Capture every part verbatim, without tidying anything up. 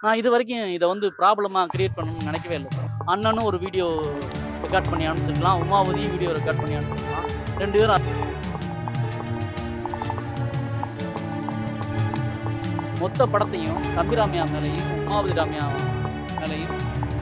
நான் இதுவரைக்கும் இத வந்து ப்ராப்ளமா கிரியேட் பண்ணணும்னு நினைக்கவே இல்ல சார். அண்ணனும் ஒரு வீடியோ ரெக்கார்ட் பண்ணி அனுப்பிச்சிருக்கலாம். உமாவதியும் வீடியோ ரெக்கார்ட் பண்ணி அனுப்பிச்சிருக்கலாம். ரெண்டு பேரும் மொத்த படத்தையும் தம்பி ராமையா மேலையும், உமாவதி ராமையா மேலையும்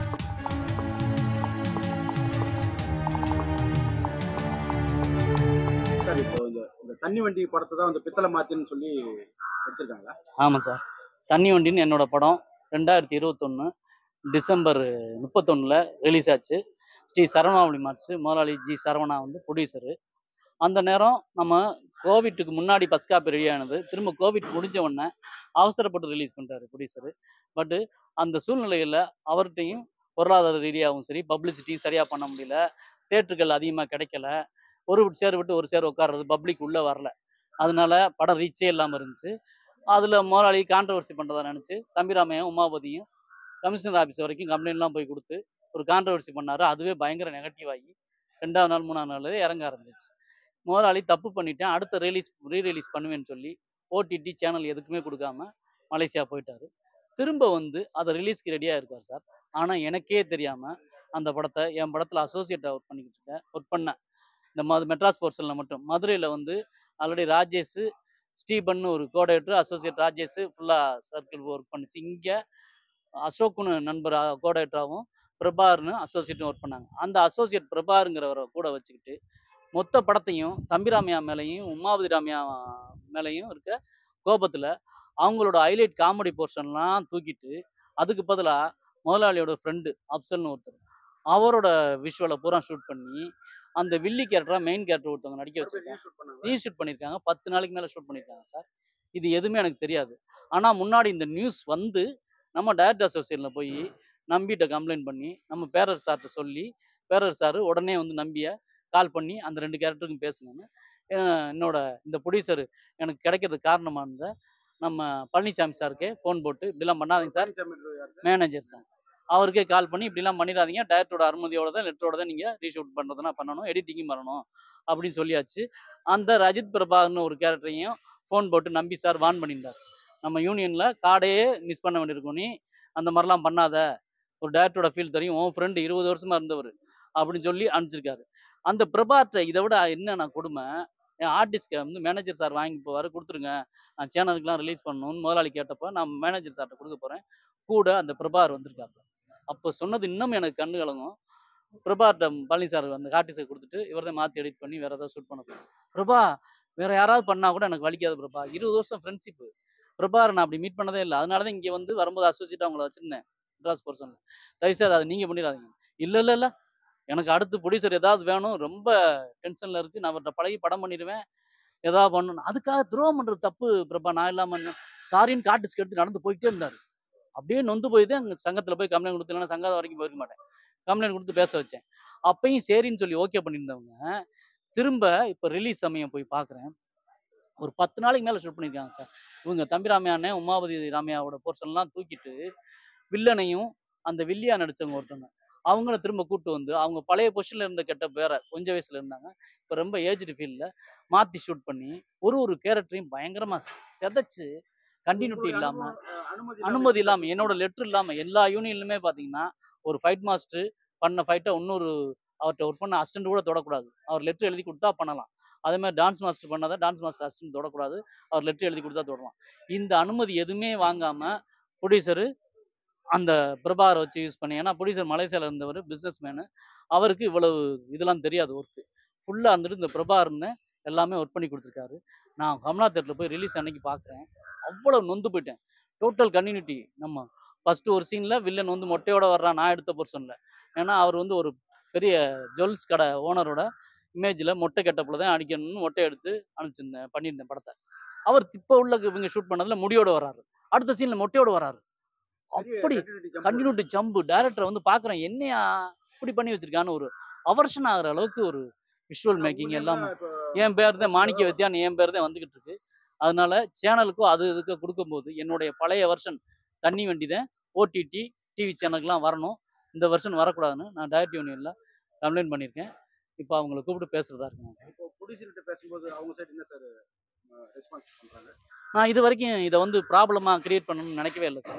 சார் இப்போ இந்த இந்த தண்ணி வண்டி படத்தை தான் வந்து பித்தளை மாத்தின்னு சொல்லி எடுத்திருக்காங்களா? ஆமா சார். தண்ணி வண்டின்னு என்னோட படம் ரெண்டாயிரத்தி இருபத்தொன்னு டிசம்பர் முப்பத்தொன்னுல ரிலீஸ் ஆச்சு. ஸ்ரீ சரவணாமணி மார்ட்ஸ் முதலாளி ஜி சரவணா வந்து ப்ரொடியூசரு. அந்த நேரம் நம்ம கோவிட்டுக்கு முன்னாடி ஃபர்ஸ்ட் காப்பி ரெடி ஆனது. திரும்ப கோவிட் முடிஞ்ச உடனே அவசரப்பட்டு ரிலீஸ் பண்ணிட்டாரு ப்ரொடியூசரு. பட்டு அந்த சூழ்நிலையில் அவர்கிட்டையும் பொருளாதார ரீதியாகவும் சரி, பப்ளிசிட்டி சரியாக பண்ண முடியல, தேட்டர்கள் அதிகமாக கிடைக்கல, ஒரு சேர் விட்டு ஒரு சேர் உட்கார்றது, பப்ளிக் உள்ளே வரல. அதனால படம் ரீச்சே இல்லாமல் இருந்துச்சு. அதில் முதலாளி கான்ட்ரவர்சி பண்ணுறதா நினச்சி தம்பிராமையும் உமாபதியும் கமிஷனர் ஆஃபீஸ் வரைக்கும் கம்ப்ளைண்ட்லாம் போய் கொடுத்து ஒரு கான்ட்ரவர்சி பண்ணார். அதுவே பயங்கர நெகட்டிவ் ஆகி ரெண்டாவது நாள் மூணாவது நாள் இறங்க ஆரம்பிச்சிச்சு. முதலாளி தப்பு பண்ணிட்டேன், அடுத்த ரிலீஸ் ரீ ரிலீஸ் பண்ணுவேன்னு சொல்லி ஓடிடி சேனல் எதுக்குமே கொடுக்காம மலேசியா போயிட்டார். திரும்ப வந்து அதை ரிலீஸ்க்கு ரெடியாக இருக்கார் சார். ஆனால் எனக்கே தெரியாமல் அந்த படத்தை என் படத்தில் அசோசியேட்டாக ஒர்க் பண்ணிக்கிட்டு இருக்கேன் ஒர்க் பண்ணேன். இந்த மாதிரி மெட்ராஸ் போர்ஷனில் மட்டும் மதுரையில் வந்து ஆல்ரெடி ராஜேஷ் ஸ்டீபன் ஒரு கோடைரக்டர், அசோசியேட் ராஜேஷ் ஃபுல்லாக சர்க்கிள் ஒர்க் பண்ணிச்சு. இங்கே அசோக்குன்னு நண்பர் கோடைரக்டராகவும் பிரபார்னு அசோசியேட்டும் ஒர்க் பண்ணாங்க. அந்த அசோசியேட் பிரபாருங்கிறவரை கூட வச்சுக்கிட்டு மொத்த படத்தையும் தம்பி ராமையா மேலையும் உமாவதி ராமையா மேலையும் இருக்க கோபத்தில் அவங்களோட ஹைலைட் காமெடி போர்ஷன்லாம் தூக்கிட்டு அதுக்கு பதிலாக முதலாளியோட ஃப்ரெண்டு அப்சல்னு ஒருத்தர் அவரோட விஷுவலை பூரா ஷூட் பண்ணி அந்த வில்லி கேரக்டராக மெயின் கேரக்டர் ஒருத்தவங்க நடிக்க வச்சுருக்காங்க. ரீஷூட் பண்ணியிருக்காங்க. பத்து நாளைக்கு மேலே ஷூட் பண்ணியிருக்காங்க சார். இது எதுவுமே எனக்கு தெரியாது. ஆனால் முன்னாடி இந்த நியூஸ் வந்து நம்ம டைரக்டர் அசோசியேஷனில் போய் நம்பிகிட்ட கம்ப்ளைண்ட் பண்ணி நம்ம பேரர் சார்கிட்ட சொல்லி பேரர் சார் உடனே வந்து நம்பிய கால் பண்ணி அந்த ரெண்டு கேரக்டருக்கும் பேசுங்கன்னு என்னோட இந்த ப்ரொடியூசர் எனக்கு கிடைக்கிறதுக்கு காரணமானத நம்ம பழனிசாமி சாருக்கே ஃபோன் போட்டு இப்படிலாம் பண்ணாதீங்க சார், மேனேஜர் சார் அவருக்கே கால் பண்ணி இப்படிலாம் பண்ணிடாதீங்க, டைரக்டரோட அனுமதியோட தான் லெட்டரோட தான் நீங்கள் ரீஷூட் பண்ணுறதுனா பண்ணணும், எடிட்டிங்கும் பண்ணணும் அப்படின்னு சொல்லியாச்சு. அந்த ரஜித் பிரபாகர்னு ஒரு கேரக்டரையும் ஃபோன் போட்டு நம்பி சார் வான் பண்ணியிருந்தார். நம்ம யூனியனில் கார்டையே மிஸ் பண்ண வேண்டியிருக்கும், நீ அந்த மாதிரிலாம் பண்ணாத, ஒரு டைரக்டரோட ஃபீல் தெரியும், உன் ஃப்ரெண்டு இருபது வருஷமாக இருந்தவர் அப்படின்னு சொல்லி அனுப்பிச்சிருக்காரு. அந்த பிரபாத்தை இதை விட என்ன நான் கொடுமை, என் ஆர்டிஸ்ட்கை வந்து மேனேஜர் சார் வாங்கி போவார், கொடுத்துருங்க நான் சேனலுக்குலாம் ரிலீஸ் பண்ணணும்னு முதலாளி கேட்டப்போ நான் மேனேஜர் சார்கிட்ட கொடுக்க போகிறேன், கூட அந்த பிரபார் வந்திருக்காரு. அப்போ சொன்னது இன்னும் எனக்கு கண்ணு கலங்கும். பிரபார்ட்ட பழனி சார் அந்த ஆர்டிஸ்டை கொடுத்துட்டு இவர் தான் மாற்றி எடிட் பண்ணி வேறு ஏதாவது ஷூட் பண்ண போகிறேன். பிரபா வேறு யாராவது பண்ணால் கூட எனக்கு வலிக்காது பிரபா, இருபது வருஷம் ஃப்ரெண்ட்ஷிப்பு, பிரபாரை நான் அப்படி மீட் பண்ணதே இல்லை, அதனால தான் இங்கே வந்து வரும்போது அசோசியேட்டாக அவங்கள வச்சுருந்தேன் மெட்ராஸ் போர்ஷனில், தயவுசெய்து அதை நீங்கள் பண்ணிடாதீங்க. இல்லை இல்லை இல்லை எனக்கு அடுத்து ப்ரொடியூசர் ஏதாவது வேணும், ரொம்ப டென்ஷனில் இருக்குது, நான் அவர்கிட்ட பழகி படம் பண்ணிடுவேன், ஏதாவது பண்ணணும், அதுக்காக துரோகம் பண்ணுறது தப்பு பிரபா, நான் இல்லாமல் சாரின்னு கார்டிஸ்க்கு எடுத்து நடந்து போய்கிட்டே இருந்தார். அப்படியே நொந்து போய் தான் அங்கே சங்கத்தில் போய் கம்ப்ளைண்ட் கொடுத்து, இல்லைன்னா சங்கம் வரைக்கும் போயிருக்க மாட்டேன், கம்ப்ளைண்ட் கொடுத்து பேச வச்சேன். அப்பையும் சரின்னு சொல்லி ஓகே பண்ணியிருந்தவங்க திரும்ப இப்போ ரிலீஸ் சமயம் போய் பார்க்குறேன், ஒரு பத்து நாளைக்கு மேலே ஷூட் பண்ணியிருக்காங்க சார். இவங்க தம்பி ராமையானே உமாவதி ராமையாவோட போர்ஷன்லாம் தூக்கிட்டு வில்லனையும் அந்த வில்லியா நடித்தவங்க ஒருத்தவங்க அவங்கள திரும்ப கூப்பிட்டு வந்து அவங்க பழைய பொசிஷனில் இருந்த கெட்ட பேரை கொஞ்சம் வயசில் இருந்தாங்க, இப்போ ரொம்ப ஏஜ்டு ஃபீல்டில் மாற்றி ஷூட் பண்ணி ஒரு ஒரு கேரக்டரையும் பயங்கரமாக செதைச்சு கண்டினியூட்டி இல்லாமல் அனுமதி இல்லாமல் என்னோட லெட்ரு இல்லாமல் எல்லா யூனியன்லுமே பார்த்தீங்கன்னா ஒரு ஃபைட் மாஸ்டர் பண்ண ஃபைட்டை இன்னொரு அவர்கிட்ட ஒர்க் பண்ண அசிஸ்டன்ட் கூட தொடக்கூடாது, அவர் லெட்ரு எழுதி கொடுத்தா பண்ணலாம். அதே மாதிரி டான்ஸ் மாஸ்டர் பண்ணாதான் டான்ஸ் மாஸ்டர் அசிஸ்டன்ட் தொடக்கூடாது, அவர் லெட்ரு எழுதி கொடுத்தா தொடலாம். இந்த அனுமதி எதுவுமே வாங்காமல் ப்ரொடியூசரு அந்த பிரபாரை வச்சு யூஸ் பண்ணி, ஏன்னா ப்ரொடியூசர் மலேசியாவில் இருந்தவர் பிஸ்னஸ் மேனு, அவருக்கு இவ்வளவு இதெல்லாம் தெரியாது, ஒர்க்கு ஃபுல்லாக இருந்துட்டு இந்த பிரபார்னு எல்லாமே ஒர்க் பண்ணி கொடுத்துருக்காரு. நான் கமலா தேட்டரில் போய் ரிலீஸ் அன்னைக்கு பார்க்குறேன், அவ்வளோ நொந்து போயிட்டேன். டோட்டல் கன்டினியூட்டி, நம்ம ஃபஸ்ட்டு ஒரு சீனில் வில்லன் வந்து மொட்டையோட வர்றான் நான் எடுத்த போர்ஷனில், ஏன்னா அவர் வந்து ஒரு பெரிய ஜுவல்ஸ் கடை ஓனரோட இமேஜில் மொட்டை கெட்டப்பில் தான் அடிக்கணும்னு மொட்டை எடுத்து அனுப்பிச்சிருந்தேன் பண்ணியிருந்தேன் படத்தை. அவர் இப்போ உள்ள இவங்க ஷூட் பண்ணதில் முடியோடு வர்றாரு, அடுத்த சீனில் மொட்டையோடு வர்றாரு. அப்படி கண்டினியூட்டி ஜம்பு. டைரக்டரை வந்து பார்க்குறேன், என்னையா இப்படி பண்ணி வச்சிருக்கான்னு ஒரு அவர்ஷன் ஆகிற அளவுக்கு ஒரு விஷுவல் மேக்கிங் எல்லாமே. என் பேர் தான் மாணிக்க வித்யான்னு என் பேர் தான் வந்துக்கிட்டு இருக்கு. அதனால சேனலுக்கும் அது இதுக்கு கொடுக்கும்போது என்னுடைய பழைய வெர்ஷன் தண்ணி வண்டி தான் ஓடிடி டிவி சேனலுக்குலாம் வரணும், இந்த வெர்ஷன் வரக்கூடாதுன்னு நான் டைரக்ட் யூனியனில் கம்ப்ளைண்ட் பண்ணியிருக்கேன். இப்போ அவங்களை கூப்பிட்டு பேசுகிறதா இருக்குங்க சார். இப்போ ப்ரொடியூசர்கிட்ட பேசும்போது அவங்க சைடு என்ன சார் ரெஸ்பான்ஸ் பண்ணுறாங்க? நான் இது வரைக்கும் இதை வந்து ப்ராப்ளமாக கிரியேட் பண்ணணும்னு நினைக்கவே இல்லை சார்.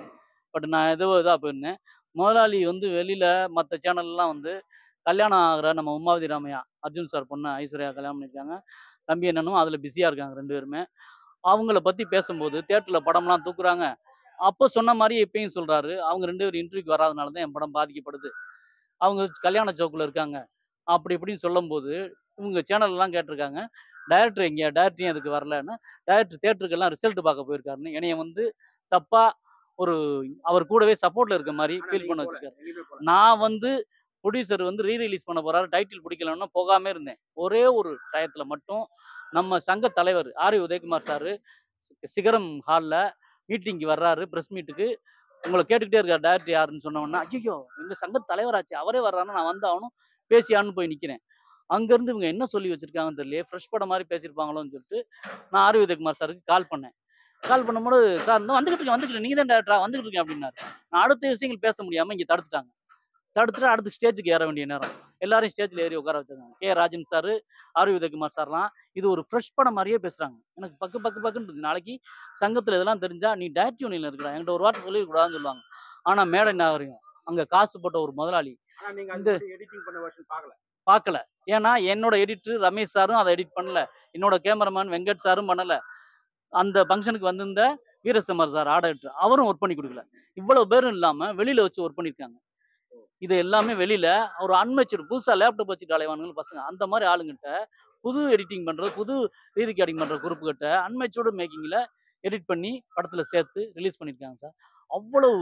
பட் நான் ஏதோ இதாக போயிருந்தேன். முதலாளி வந்து வெளியில மற்ற சேனல்லாம் வந்து கல்யாணம் ஆகிற நம்ம உமாவதி ராமையா, அர்ஜுன் சார் பொண்ணு ஐஸ்வர்யா கல்யாணம் பண்ணியிருக்காங்க. தம்பி அண்ணனும் அதில் பிஸியாக இருக்காங்க ரெண்டு பேருமே. அவங்கள பற்றி பேசும்போது தியேட்டரில் படம்லாம் தூக்குறாங்க. அப்போ சொன்ன மாதிரி இப்பயும் சொல்றாரு. அவங்க ரெண்டு பேரும் இன்டர்வியூக்கு வராதனால தான் என் படம் பாதிக்கப்படுது. அவங்க கல்யாண ஜோக்ல இருக்காங்க. அப்படி இப்படின்னு சொல்லும்போது, இவங்க சேனல்லாம் கேட்டிருக்காங்க. டைரக்டர் எங்கே? டைரக்டர் ஏன் இதுக்கு வரலன்னா, டைரக்டர் தியேட்டருக்கெல்லாம் ரிசல்ட் பார்க்க போயிருக்காருன்னு என்னைய வந்து தப்பா ஒரு அவர் கூடவே சப்போர்ட்ல இருக்க மாரி ஆனா ஃபீல் நீங்க பண்ண போல வச்சிருக்காரு. எங்கேயுமே போல. நான் வந்து புரொடியூசர் வந்து ரீ ரிலீஸ் பண்ண போறாரு. டைட்டில் பிடிக்கலன்னா போகாம இருந்தேன். ஒரே ஒரு டயத்துல மட்டும் நம்ம சங்க தலைவர் ஆர். உதயகுமார் சாரு சிகரம் ஹால்ல மீட்டிங்க்கு வர்றாரு. பிரஸ் மீட்டுக்கு. உங்கள கேட்டுக்கிட்டே இருக்காரு. டைரக்டர் யாருன்னு சொன்ன உடனே, ஐய்யய்யோ! எங்க சங்க தலைவராச்சே! அவரே வர்றாருன்னா நான் வந்தாகணும். பேசியாகணும்னு போய் நிக்கிறேன். அங்கருந்து இவங்க என்ன சொல்லி வச்சிருக்காங்கன்னு தெரியலையே! ஃப்ரெஷ் படம் மாரி பேசியிருப்பாங்களோன்னு சொல்லிட்டு, நான் ஆர். உதயகுமார் சாருக்கு கால் பண்ணேன். கால் பண்ணும்போது, "சார் இந்தா வந்துகிட்டு இருக்கேன், வந்துகிட்டு இருக்கேன். நீங்க தான் டைரக்டரா? வந்துகிட்டு இருக்கேன்" அப்படின்னாரு. நான் அடுத்த விஷயங்கள் பேச முடியாம இங்க தடுத்துட்டாங்க. தடுத்துட்டு அடுத்து ஸ்டேஜுக்கு ஏற வேண்டிய நேரம். எல்லாரையும் ஸ்டேஜ்ல ஏறி உட்கார வச்சிருக்காங்க. K. Rajan sir, R. Udhayakumar சார்லாம் இது ஒரு ஃப்ரெஷ் படம் மாரியே பேசுறாங்க. எனக்கு பக்கு பக்கு பக்குன்னு இருந்துச்சு. நாளைக்கு சங்கத்துல இதெல்லாம் தெரிஞ்சா, "நீ டைரக்டர் யூனியன்ல இருக்கடா. என்கிட்ட ஒரு வார்த்தை சொல்லிருக்க கூடாதுன்னு" சொல்லுவாங்க. ஆனா மேடை நாகரிகம். அங்க காசு போட்ட ஒரு முதலாளி. ஆனா நீங்க இந்த அது எடிட்டிங் பண்ண வெர்ஷன் பார்க்கல. பார்க்கல. ஏன்னா என்னோட எடிட்டர் ரமேஷ் சாரும் அத எடிட் பண்ணல. என்னோட கேமராமேன் வெங்கட் சாரும் பண்ணல. அந்த ஃபங்ஷனுக்கு வந்திருந்த வீரசிம்மர் சார் ஆர்ட் டைரக்டர் அவரும் ஒர்க் பண்ணி குடுக்கல. இவ்வளவு பேரும் இல்லாம வெளியில வச்சு ஒர்க் பண்ணியிருக்காங்க. இது எல்லாமே வெளியில ஒரு அன்மெச்சூர்ட் புதுசா லேப்டாப் வச்சுட்டு அலைவானுங்க பசங்க. அந்த மாரி ஆளுங்கிட்ட புது எடிட்டிங் பண்றது, புது ரீ ரெக்கார்டிங் பண்ற குரூப் கிட்ட அன்மெச்சூர்டு மேக்கிங்ல எடிட் பண்ணி படத்துல சேர்த்து ரிலீஸ் பண்ணியிருக்காங்க சார். அவ்வளவு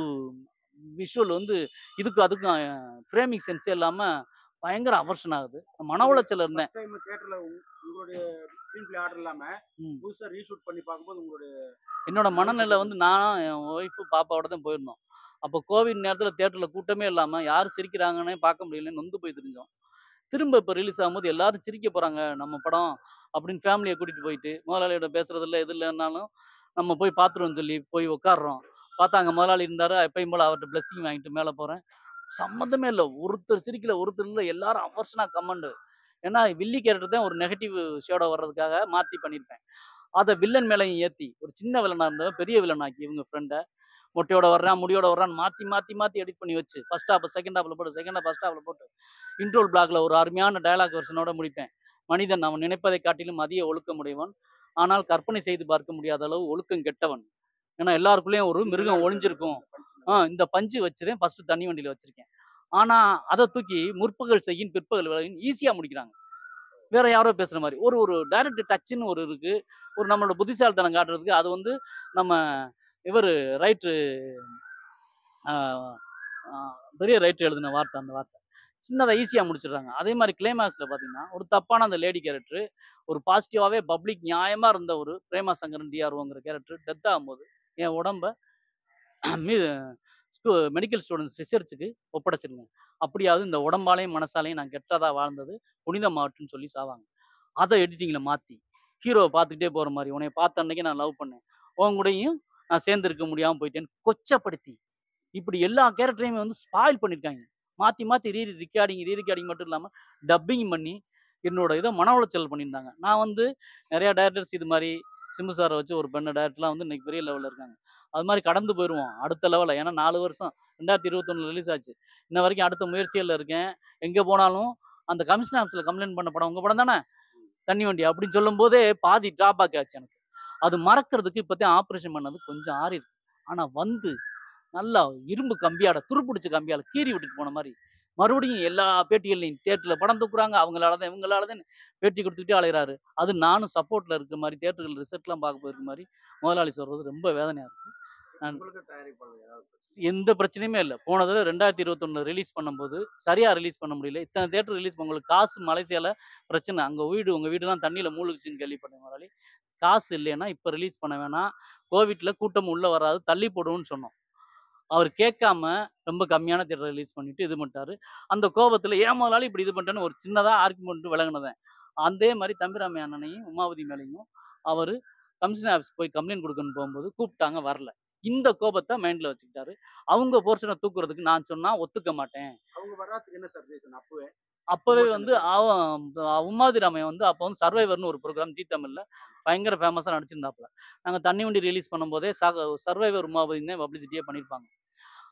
விஷுவல் வந்து இதுக்கும் அதுக்கும் ஃப்ரேமிங் சென்ஸே இல்லாம பயங்கர அவர்ஷன் ஆகுது. மன உளைச்சல்ல இருந்தேன். ஃபர்ஸ்ட் டைம் தியேட்டர்ல உங்களுடைய ஸ்கிரீன் பிளே ஆர்டர் இல்லாம ம். புதுசா ரீஷூட் பண்ணி பார்க்கும்போது உங்களுடைய என்னோட மனநிலை வந்து நான் என் ஒய்ஃபு பாப்பாவோட தான் போயிருந்தோம். அப்போ கோவிட் நேரத்துல தியேட்டர்ல கூட்டமே இல்லாம யார் சிரிக்கிறாங்கன்னே பார்க்க முடியலன்னு நொந்து போய் திரிஞ்சோம். திரும்ப இப்ப ரிலீஸ் ஆகும்போது எல்லாரும் சிரிக்க போறாங்க நம்ம படம் அப்படின்னு ஃபேமிலிய கூட்டிட்டு போயிட்டு, முதலாளியோட பேசுறது இல்ல, எது இல்லன்னாலும் நம்ம போய் பார்த்துருவோம்னு சொல்லி போய் உட்கார்றோம். பார்த்தா அங்க முதலாளி இருந்தாரு. எப்பயும் போல அவர்ட்ட பிளெஸ்ஸிங் வாங்கிட்டு மேல போறேன். சம்மந்தமே இல்ல. ஒருத்தர் சிரிக்கல, ஒருத்தர் இல்ல. எல்லாரும் அவர்ஷனா கமெண்ட். ஏன்னா வில்லி கேரக்டர் தான் ஒரு நெகட்டிவ் ஷேடோ வர்றதுக்காக மாத்தி பண்ணியிருப்பேன். அத வில்லன் மேலயும் ஏத்தி, ஒரு சின்ன வில்லனா இருந்தவன் பெரிய வில்லன் ஆக்கி இவங்க ஃப்ரெண்ட மொட்டையோட வர்றான், முடியோட வர்றான்னு மாத்தி மாத்தி மாத்தி எடிட் பண்ணி வச்சு, ஃபர்ஸ்ட் ஹாஃப் செகண்ட் ஹாஃப்ல போட்டு, செகண்ட் ஹாஃப் ஃபர்ஸ்ட் ஹாஃப்ல போட்டு, இன்ட்ரோல் பிளாக்ல ஒரு அருமையான டயலாக் வெர்ஷனோட முடிப்பேன். மனிதன் அவன் நினைப்பதை காட்டிலும் அதிக ஒழுக்கமுடையவன். ஆனால் கற்பனை செய்து பார்க்க முடியாத அளவு ஒழுக்கம் கெட்டவன். ஏன்னா எல்லாருக்குள்ளயும் ஒரு மிருகம் ஒளிஞ்சிருக்கும். ஆ இந்த பஞ்சு வச்சுதான் ஃபர்ஸ்ட் தண்ணி வண்டியில வச்சிருக்கேன். ஆனா அத தூக்கி முற்பகல் செய்யின் பிற்பகல் விளையும் ஈஸியா முடிக்கிறாங்க. வேற யாரோ பேசுற மாரி. ஒரு ஒரு டைரக்ட் டச்சுன்னு ஒரு இருக்கு. ஒரு நம்மளோட புத்திசாலித்தனம் காட்டுறதுக்கு அது வந்து நம்ம இவரு ரைட்டரு ஆ ஆ பெரிய ரைட்டர் எழுதின வார்த்தை அந்த வார்த்தை. சின்னதா ஈஸியா முடிச்சிடுறாங்க. அதே மாரி கிளைமாக்ஸ்ல பார்த்தீங்கன்னா, ஒரு தப்பான அந்த லேடி கேரக்டரு, ஒரு பாசிட்டிவாவே பப்ளிக் நியாயமா இருந்த ஒரு பிரேமா சங்கரன் டிஆர்ஓங்கிற கேரக்டர் டெத் ஆகும்போது, என் உடம்ப மீ ஸ்கூ மெடிக்கல் ஸ்டூடண்ட்ஸ் ரிசர்ச்சுக்கு ஒப்படைச்சிருங்க. அப்படியாவது இந்த உடம்பாலயும், மனசாலயும் நான் கெட்டதா வாழ்ந்தது புனிதமாகட்டும்னு சொல்லி சாவாங்க. அத எடிட்டிங்ல மாத்தி, ஹீரோவ பார்த்துக்கிட்டே போற மாரி, உன்னைய பார்த்த அன்னைக்கே நான் லவ் பண்ணேன். உன் கூடயும் நான் சேர்ந்து இருக்க முடியாம போயிட்டேன்னு கொச்சப்படுத்தி, இப்படி எல்லா கேரக்டரையுமே வந்து ஸ்பாயில் பண்ணியிருக்காங்க. மாத்தி மாத்தி ரீ ரிகார்டிங் ரீ ரிகார்டிங் மட்டும் இல்லாம, டப்பிங் பண்ணி என்னோட இத மன உளைச்சல் பண்ணியிருந்தாங்க. நான் வந்து நெறைய டைரக்டர்ஸ் இது மாரி சிம்பு சார வச்சு ஒரு பண்ண டைரக்டர்லாம் வந்து இன்னைக்கு பெரிய லெவல்ல இருக்காங்க. அது மாரி கடந்து போயிருவோம். அடுத்த லெவல்ல. ஏன்னா நாலு வருஷம் இரண்டாயிரத்து இருபத்தி ஒன்றுல ரிலீஸ் ஆச்சு. இன்ன வரைக்கும் அடுத்த முயற்சிகள்ல இருக்கேன். எங்க போனாலும் அந்த கமிஷன் ஆஃபீஸ்ல கம்ப்ளைண்ட் பண்ண படம் உங்க படம் தானே? தண்ணி வண்டி அப்படின்னு சொல்லும்போதே பாதி டிராபேக் ஆச்சு எனக்கு. அது மறக்கிறதுக்கு இப்பதான் ஆப்பரேஷன் பண்ணது கொஞ்சம் ஆறிருக்கு. ஆனா வந்து நல்லா இரும்பு கம்பியால துருப்புடிச்ச கம்பியால கீறி விட்டுட்டு போன மாரி, மறுபடியும் எல்லா பேட்டிகள்லயும் தியேட்டர்ல படம் தூக்குறாங்க. அவங்களால தான், இவங்களால தான் பேட்டி குடுத்துக்கிட்டே அலையறாரு. அது நானும் சப்போர்ட்ல இருக்க மாரி, தியேட்டர்கள் ரிசல்ட்லாம் பார்க்க போயிருக்க மாரி, முதலாளி சொல்றது ரொம்ப வேதனையா இருக்கு. நான் உங்களுக்கு தயாரிப்பாளர் ஏதாவது பிரச்சனை? எந்த பிரச்சனையுமே இல்ல. போன தடவ இரண்டாயிரத்து இருபத்தி ஒன்றுல ரிலீஸ் பண்ணும்போது, சரியா ரிலீஸ் பண்ண முடியல. இத்தன தியேட்டர் ரிலீஸ் பண்ண உங்களுக்கு காசு மலேசியால பிரச்சனை. அங்க வீடு உங்க வீடுலாம் தண்ணீல மூழ்குச்சுன்னு கேள்விப்பட்டேன் முதலாளி. காசு இல்லைன்னா இப்ப ரிலீஸ் பண்ண வேணாம். கோவிட்ல கூட்டம் உள்ள வராது. தள்ளி போடுவோம்னு சொன்னோம். அவர் கேட்காம ரொம்ப கம்மியான தியேட்டர்ல ரிலீஸ் பண்ணிட்டு இது பண்ணிட்டாரு. அந்த கோபத்துல ஏன் முதலாளி இப்படி இது பண்ணிட்டேன்னு ஒரு சின்னதா ஆர்கியூமென்ட் விலகுனதேன். அதே மாரி தம்பிராமையா அண்ணனையும், உமாவதி மேலயும் அவரு கமிஷனர் ஆஃபீஸ்க்கு போய் கம்ப்ளைண்ட் குடுக்கணும்னு போகும்போது கூப்பிட்டாங்க வரல. இந்த கோபத்த மைண்ட்ல வச்சுக்கிட்டாரு. அவங்க போர்ஷன தூக்குறதுக்கு நான் சொன்னா ஒத்துக்க மாட்டேன். அவங்க வராதுக்கு என்ன சார் ரீசன் அப்பவே? அப்பவே வந்து விமர்சனத்துக்கு. அவன் உமாவதி ராமையா வந்து அப்போ வந்து சர்வைவர்ன்னு ஒரு ப்ரோகிராம் ஜீ தமிழ்ல பயங்கர ஃபேமஸா நடிச்சிருந்தாப்புல. நாங்க தண்ணி வண்டி ரிலீஸ் பண்ணும்போதே சக சர்வைவர் உமாவதின்னு பப்ளிசிட்டியே பண்ணியிருப்பாங்க.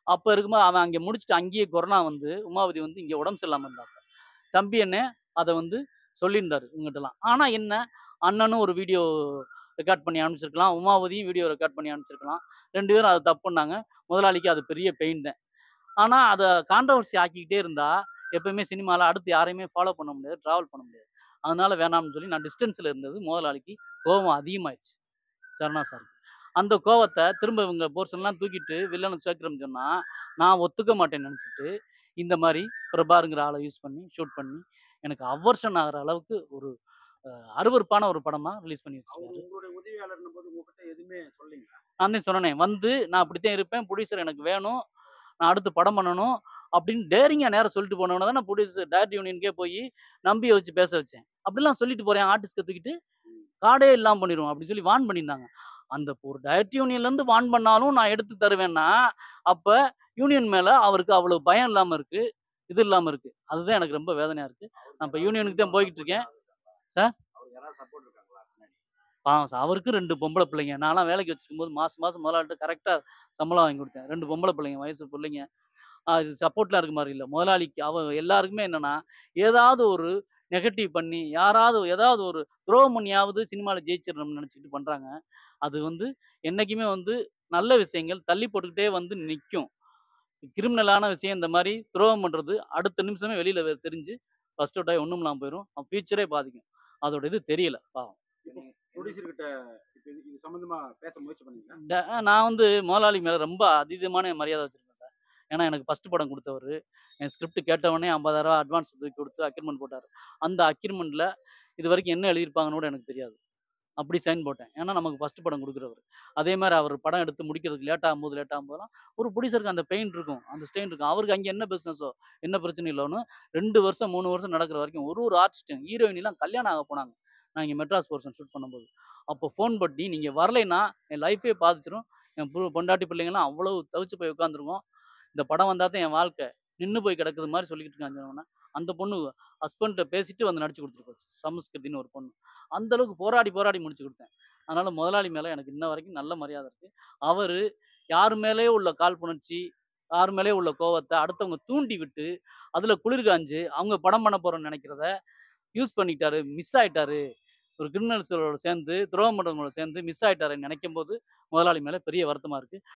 அப்போ இருக்கும்போது அவன் அங்கே முடிச்சுட்டு அங்கேயே கொரோனா வந்து உமாபதி வந்து இங்கே உடம்பு சரியில்லாமல் இருந்தாங்க. தம்பி அண்ணே அதை வந்து சொல்லியிருந்தாரு இவங்ககிட்டலாம். ஆனால் என்ன, அண்ணனும் ஒரு வீடியோ ரெக்கார்ட் பண்ணி அனுப்பிச்சிருக்கலாம், உமாபதியும் வீடியோ ரெக்கார்ட் பண்ணி அனுப்பிச்சிருக்கலாம். ரெண்டு பேரும் அதை தப்பு பண்ணாங்க. முதலாளிக்கு அது பெரிய பெயின் தான். ஆனா அத கான்ட்ரோவர்சி ஆக்கிக்கிட்டே இருந்தா, எப்பவுமே சினிமால அடுத்து யாரையுமே ஃபாலோ பண்ண முடியாது, டிராவல் பண்ண முடியாது. அதனால வேணாம்னு சொல்லி நான் டிஸ்டன்ஸ்ல இருந்தது முதலாளிக்கு கோவம் அதிகமாயிருச்சு. சரணா சாருக்கு. அந்த கோவத்த திரும்ப இவங்க போர்ஷன்லாம் தூக்கிட்டு வில்லன சேர்க்கிறோம்னு சொன்னா, நான் ஒத்துக்க மாட்டேன்னு நெனச்சுட்டு, இந்த மாரி பிரபாருங்கிற ஆள யூஸ் பண்ணி, ஷூட் பண்ணி, எனக்கு அவர்ஷன் ஆகுற அளவுக்கு ஒரு அ அருவருப்பான ஒரு படமா ரிலீஸ் பண்ணி அவரு வச்சிருக்காரு. உங்களுடைய உதவியாளர்ன்னும் போது உங்ககிட்ட எதுவுமே சொல்லலைங்களா? நான் தான் சொன்னனே, வந்து நான் அப்படித்தான் இருப்பேன். புரோடியூசர் எனக்கு வேணும். நான் அடுத்து படம் பண்ணணும். அப்படின்னு டேரிங்கா நேரா சொல்லிட்டு போனவன தான் நான் புரோடியூசர் டைரக்டர் யூனியனுக்கே போயி நம்பிய வச்சு பேச வச்சேன். அப்படிலாம் சொல்லிட்டு போறேன் ஆர்டிஸ்ட்ட தூக்கிட்டு, கார்டே இல்லாம பண்ணிருவோம் அப்படின்னு சொல்லி வார்ன் பண்ணியிருந்தாங்க. அந்த ஒரு டைரக்டர் யூனியன்லேருந்து வார்ன் பண்ணாலும் நான் எடுத்து தருவேன்னா, அப்ப யூனியன் மேல அவருக்கு அவ்வளவு பயம் இல்லாம இருக்கு. இது இல்லாம இருக்கு. அதுதான் எனக்கு ரொம்ப வேதனையா இருக்கு. நான் இப்ப யூனியனுக்கு தான் போய்க்கிட்டு இருக்கேன். சார் அவருக்கு யாராவது சப்போர்ட் இருக்காங்களா பின்னாடி? பாவம் சார். அவருக்கு ரெண்டு பொம்பள பிள்ளைங்க. நான்லாம் வேலைக்கு வச்சிருக்கும்போது மாசம் மாசம் முதலாளிட்ட கரெக்ட்டா சம்பளம் வாங்கி குடுத்தேன். ரெண்டு பொம்பள பிள்ளைங்க, வயசு பிள்ளைங்க. அ இது சப்போர்ட்லாம் இருக்க மாரி இல்ல. முதலாளிக்கு அவ எல்லாருக்குமே என்னன்னா, ஏதாவது ஒரு நெகட்டிவ் பண்ணி, யாராவது ஏதாவது ஒரு துரோகம் பண்ணியாவது சினிமால ஜெயிச்சிரணும்னு நெனச்சுக்கிட்டு பண்றாங்க. அது வந்து என்னைக்குமே வந்து நல்ல விஷயங்கள் தள்ளி போட்டுக்கிட்டே வந்து நிக்கும். கிரிமினலான விஷயம் இந்த மாரி துரோகம் பண்றது அடுத்த நிமிஷமே வெளியில வெ தெரிஞ்சு பஸ்ட் அவுட் ஆயி ஒண்ணும் இல்லாம போயிரும். அவன் ஃபியூச்சரே பாதிக்கும். அதோட இது தெரியல பாவம். இப்போ புரொடியூசர் கிட்ட இப்ப இது இது சம்பந்தமா பேச முயற்சி பண்ணீங்களா? ட நான் வந்து முதலாளி மேல ரொம்ப அதீதமான மரியாதை வச்சிருக்கேன் சார். ஏன்னா எனக்கு ஃபர்ஸ்ட் படம் குடுத்தவரு. என் ஸ்கிரிப்ட் கேட்டவுடனே ரூ. ஐம்பதாயிரம் அட்வான்ஸ் தூக்கி குடுத்து அக்ரீமெண்ட் போட்டாரு. அந்த அக்ரீமெண்ட்ல இதுவரைக்கும் என்ன எழுதியிருப்பாங்கன்னு கூட எனக்கு தெரியாது. அப்படி சைன் போட்டேன். ஏன்னா நமக்கு ஃபர்ஸ்ட் படம் குடுக்குறவரு. அதே மாரி அவர் படம் எடுத்து முடிக்கிறதுக்கு லேட் ஆகும்போது, லேட் ஆகும்போதெல்லாம் ஒரு புரொடியூசருக்கு அந்த பெயின் இருக்கும். அந்த ஸ்ட்ரெயின் இருக்கும். அவருக்கு அங்க என்ன பிசினஸோ, என்ன பிரச்சனையும் இல்லன்னு ரெண்டு வருஷம், மூணு வருஷம் நடக்கிற வரைக்கும் ஒரு ஒரு ஆர்டிஸ்ட்டும் ஹீரோயினிலாம் கல்யாணம் ஆக போனாங்க. நான் இங்க மெட்ராஸ் போர்ஷன் ஷூட் பண்ணும்போது. அப்போ ஃபோன் பண்ணி, "நீங்க வரலைன்னா என் லைஃபே பாதிச்சிரும். என் பு பொண்டாட்டி பிள்ளைங்கலாம் அவ்வளவு தவிச்சு போய் உட்காந்துருக்கும். இந்த படம் வந்தா தான் என் வாழ்க்கை நின்னு போய் கிடக்குது" மாரி சொல்லிக்கிட்டு இருக்காங்கன்னு சொன்னோனே, அந்த பொண்ணு ஹஸ்பண்ட்ட பேசிட்டு வந்து நடிச்சு குடுத்துட்டு போச்சு. சமஸ்கிருதின்னு ஒரு பொண்ணு. அந்த அளவுக்கு போராடி, போராடி முடிச்சு குடுத்தேன். அதனால முதலாளி மேல எனக்கு இன்ன வரைக்கும் நல்ல மரியாதை இருக்கு. அவரு யார் மேலயோ உள்ள காழ்ப்புணர்ச்சி, யார் மேலயோ உள்ள கோவத்த அடுத்தவங்க தூண்டி விட்டு, அதுல குளிர் காஞ்சு, அவங்க படம் பண்ண போறோம்னு நெனைக்கிறத யூஸ் பண்ணிக்கிட்டாரு. மிஸ் ஆயிட்டாரு. ஒரு கிரிமினல்ஸோட சேர்ந்து, துரோகம் பண்றவங்களோட சேர்ந்து மிஸ் ஆயிட்டாருன்னு நெனைக்கும்போது, முதலாளி மேல பெரிய வருத்தமா இருக்கு.